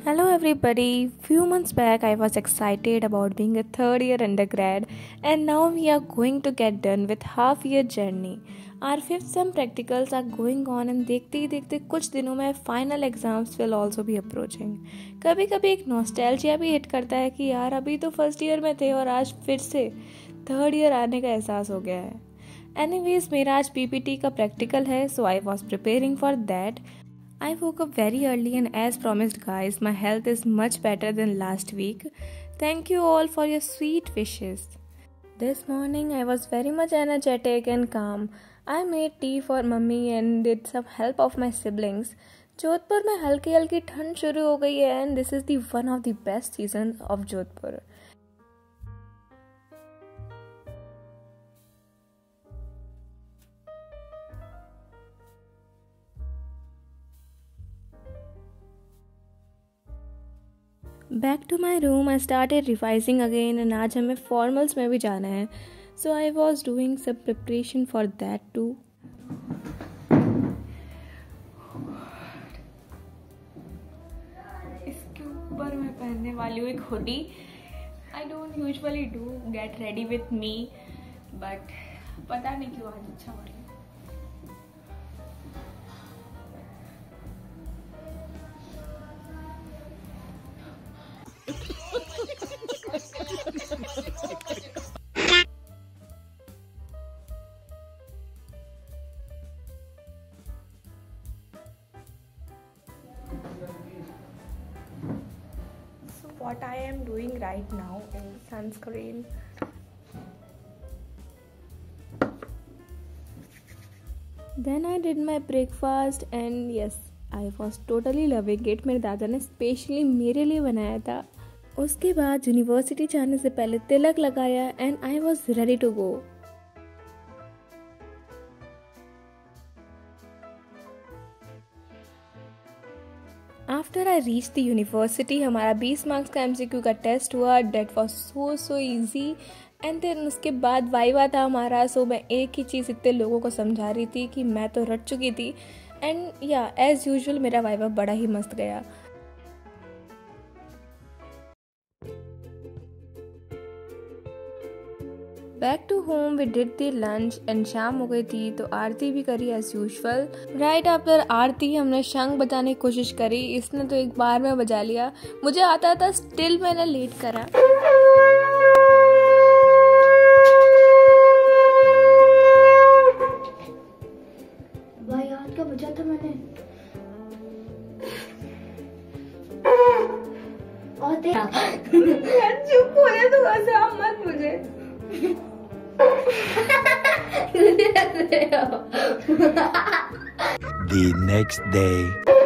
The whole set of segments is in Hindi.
Hello everybody. Few months back I was excited about being a third year undergrad and now we are going to get done with half year journey. Our fifth sem practicals are going on and देखते ही देखते कुछ दिनों में final exams will also be approaching. कभी कभी एक nostalgia भी hit करता है कि यार अभी तो फर्स्ट ईयर में थे और आज फिर से थर्ड ईयर आने का एहसास हो गया है. Anyways, मेरा आज PPT का practical है, so I was preparing for that. I woke up very early and as promised guys, my health is much better than last week. Thank you all for your sweet wishes. This morning I was very much energetic and calm. I made tea for mummy and with some help of my siblings. Jodhpur में हल्की हल्की ठंड शुरू हो गई है and this is the one of the best seasons of Jodhpur. Back to my room I started revising again and आज हमें फॉर्मल्स में भी जाना है सो आई वॉज डूइंग सब प्रिपरेशन फॉर दैट टू. इसके ऊपर मैं पहनने वाली हूँ एक hoodie. I don't usually do get ready with me but पता नहीं क्यों आज अच्छा हो रही है. What I am doing right now is sunscreen. Then I did my breakfast and yes, I was totally loving it. मेरे दादा ने स्पेशली मेरे लिए बनाया था. उसके बाद यूनिवर्सिटी जाने से पहले तिलक लगाया and I was ready to go. After I reach the university हमारा 20 मार्क्स का MCQ का टेस्ट हुआ. That was so easy and then उसके बाद वाइवा था हमारा. सो मैं एक ही चीज़ इतने लोगों को समझा रही थी कि मैं तो रट चुकी थी एंड या एज यूजुअल मेरा वाइवा बड़ा ही मस्त गया. Back to home we did the lunch and शाम हो गई थी तो आरती भी करी as usual. Right after aarti हमने शंख बजाने की कोशिश करी. इसने तो एक बार में बजा लिया. मुझे आता था स्टिल मैंने लेट करा. भाई आज का बजा था मैंने और तेरा चुप हो जा तू. ऐसा मत मुझे The next day.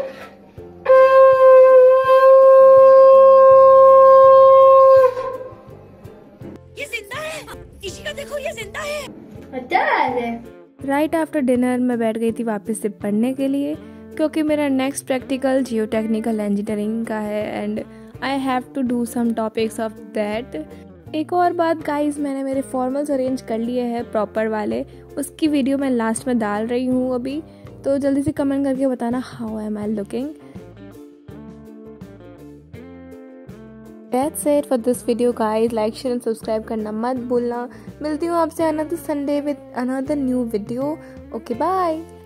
ये जिंदा है. इशिका देखो ये जिंदा है. राइट आफ्टर डिनर मैं बैठ गई थी वापस से पढ़ने के लिए क्योंकि मेरा नेक्स्ट प्रैक्टिकल जियोटेक्निकल इंजीनियरिंग का है and I have to do some topics of that. एक और बात गाइस, मैंने मेरे फॉर्मल्स अरेंज कर लिए हैं प्रॉपर वाले. उसकी वीडियो मैं लास्ट में डाल रही हूँ अभी, तो जल्दी से कमेंट करके बताना how am I looking. That's it for this video guys. Like, share and subscribe करना मत भूलना. मिलती हूँ आपसे another Sunday with another new video. Okay, bye.